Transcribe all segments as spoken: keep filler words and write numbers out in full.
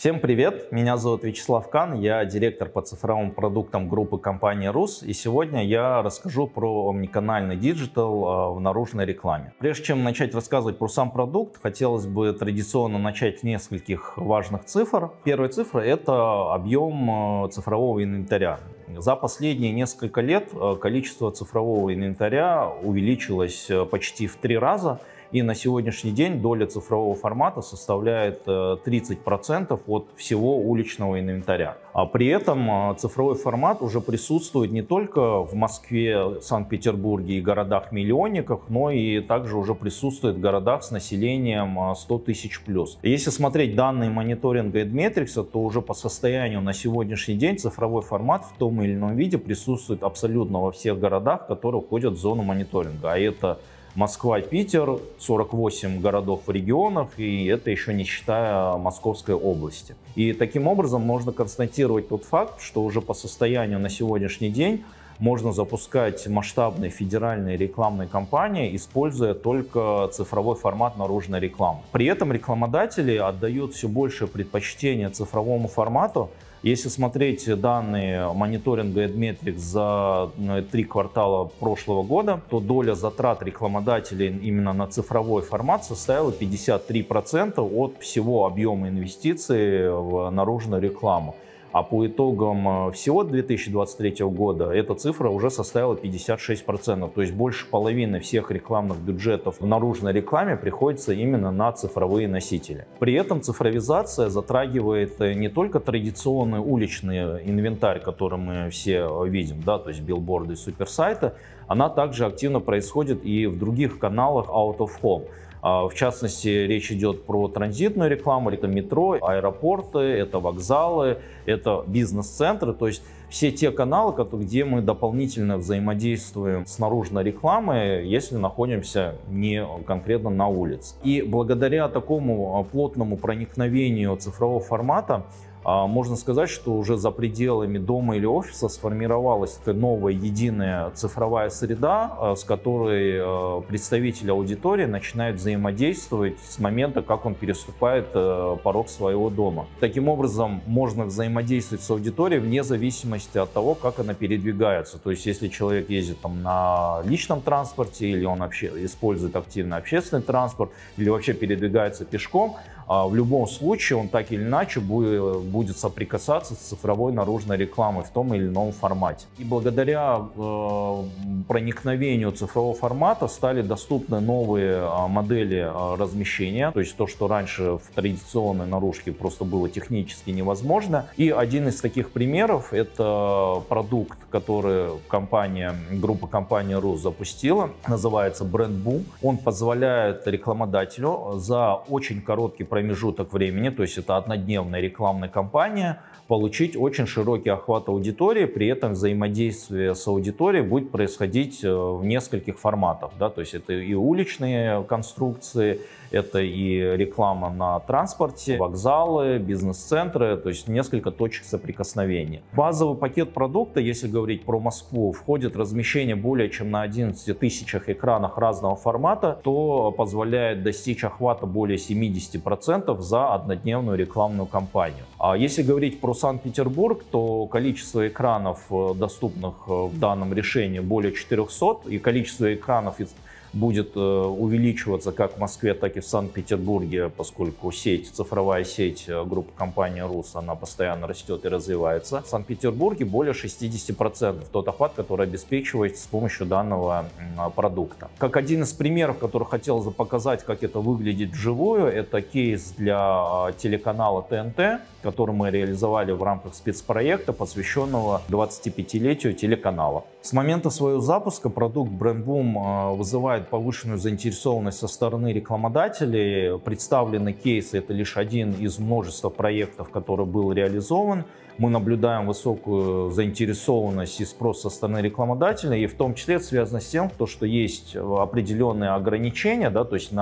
Всем привет! Меня зовут Вячеслав Кан, я директор по цифровым продуктам группы компании РУС, и сегодня я расскажу про омниканальный диджитал в наружной рекламе. Прежде чем начать рассказывать про сам продукт, хотелось бы традиционно начать с нескольких важных цифр. Первая цифра – это объем цифрового инвентаря. За последние несколько лет количество цифрового инвентаря увеличилось почти в три раза. И на сегодняшний день доля цифрового формата составляет тридцать процентов от всего уличного инвентаря. А при этом цифровой формат уже присутствует не только в Москве, Санкт-Петербурге и городах-миллионниках, но и также уже присутствует в городах с населением сто тысяч плюс. Если смотреть данные мониторинга Admetrics, то уже по состоянию на сегодняшний день цифровой формат в том или ином виде присутствует абсолютно во всех городах, которые входят в зону мониторинга. А это Москва, Питер, сорок восемь городов в регионах, и это еще не считая Московской области. И таким образом можно констатировать тот факт, что уже по состоянию на сегодняшний день можно запускать масштабные федеральные рекламные кампании, используя только цифровой формат наружной рекламы. При этом рекламодатели отдают все большее предпочтение цифровому формату. Если смотреть данные мониторинга Admetrics за три квартала прошлого года, то доля затрат рекламодателей именно на цифровой формат составила пятьдесят три процента от всего объема инвестиций в наружную рекламу. А по итогам всего две тысячи двадцать третьего года эта цифра уже составила пятьдесят шесть процентов. То есть больше половины всех рекламных бюджетов в наружной рекламе приходится именно на цифровые носители. При этом цифровизация затрагивает не только традиционный уличный инвентарь, который мы все видим, да, то есть билборды и суперсайты, она также активно происходит и в других каналах out of home. В частности, речь идет про транзитную рекламу, это метро, аэропорты, это вокзалы, это бизнес-центры, то есть все те каналы, где мы дополнительно взаимодействуем с наружной рекламой, если находимся не конкретно на улице. И благодаря такому плотному проникновению цифрового формата, можно сказать, что уже за пределами дома или офиса сформировалась такая новая единая цифровая среда, с которой представители аудитории начинают взаимодействовать с момента, как он переступает порог своего дома. Таким образом, можно взаимодействовать с аудиторией вне зависимости от того, как она передвигается. То есть, если человек ездит там, на личном транспорте, или он вообще использует активно общественный транспорт, или вообще передвигается пешком, в любом случае он так или иначе будет, будет соприкасаться с цифровой наружной рекламой в том или ином формате. И благодаря э, проникновению цифрового формата стали доступны новые модели размещения, то есть то, что раньше в традиционной наружке просто было технически невозможно. И один из таких примеров — это продукт, который компания, группа компании РУС запустила, называется Brand Boom. Он позволяет рекламодателю за очень короткий промежуток времени, то есть это однодневная рекламная кампания, получить очень широкий охват аудитории, при этом взаимодействие с аудиторией будет происходить в нескольких форматах. Да? То есть это и уличные конструкции, это и реклама на транспорте, вокзалы, бизнес-центры, то есть несколько точек соприкосновения. Базовый пакет продукта, если говорить про Москву, входит размещение более чем на одиннадцати тысячах экранах разного формата, то позволяет достичь охвата более семидесяти процентов за однодневную рекламную кампанию. А если говорить про Санкт-Петербург, то количество экранов, доступных в данном решении, более четырёхсот, и количество экранов будет увеличиваться как в Москве, так и в Санкт-Петербурге, поскольку сеть, цифровая сеть группы компании РУС, она постоянно растет и развивается. В Санкт-Петербурге более шестидесяти процентов тот охват, который обеспечивается с помощью данного продукта. Как один из примеров, который хотелось бы показать, как это выглядит вживую, это кейс для телеканала ТНТ, который мы реализовали в рамках спецпроекта, посвященного двадцатипятилетию телеканала. С момента своего запуска продукт Brand Boom вызывает повышенную заинтересованность со стороны рекламодателей. Представленный кейс — это лишь один из множества проектов, который был реализован. Мы наблюдаем высокую заинтересованность и спрос со стороны рекламодателей, и в том числе это связано с тем, что есть определенные ограничения, да, то есть на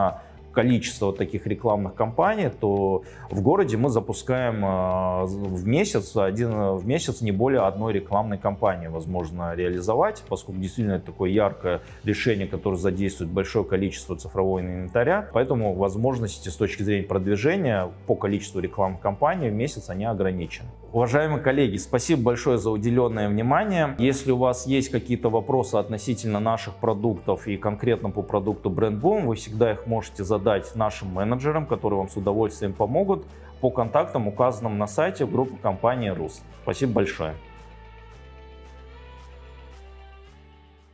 количество вот таких рекламных кампаний, то в городе мы запускаем в месяц, один, в месяц не более одной рекламной кампании возможно реализовать, поскольку действительно это такое яркое решение, которое задействует большое количество цифрового инвентаря. Поэтому возможности с точки зрения продвижения по количеству рекламных кампаний в месяц они ограничены. Уважаемые коллеги, спасибо большое за уделенное внимание. Если у вас есть какие-то вопросы относительно наших продуктов и конкретно по продукту BrandBoom, вы всегда их можете задать нашим менеджерам, которые вам с удовольствием помогут по контактам, указанным на сайте группы компании РУС. Спасибо большое.